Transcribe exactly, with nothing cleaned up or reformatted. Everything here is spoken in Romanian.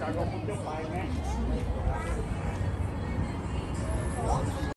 จากของคุณจะไปไหม